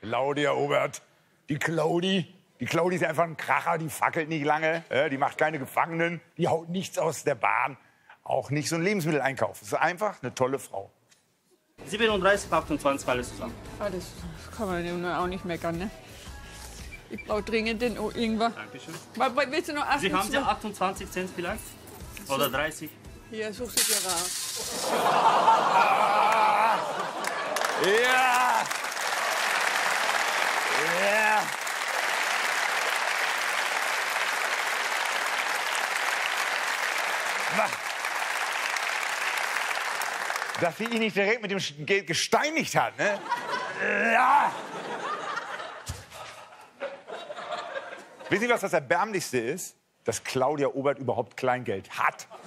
Claudia Obert. Die Claudi ist einfach ein Kracher, die fackelt nicht lange, die macht keine Gefangenen, die haut nichts aus der Bahn. Auch nicht so ein Lebensmitteleinkauf. Das ist einfach eine tolle Frau. 37, 28, alles zusammen. Ah, das kann man auch nicht meckern, ne? Ich brauche dringend den Ingwer. Dankeschön. Willst du noch 28? Sie haben ja 28 Cent vielleicht? Oder 30? Hier, such sie dir raus. Ja! Ja! Dass sie ihn nicht direkt mit dem Geld gesteinigt hat, ne? Ja! Wissen Sie, was das Erbärmlichste ist? Dass Claudia Obert überhaupt Kleingeld hat.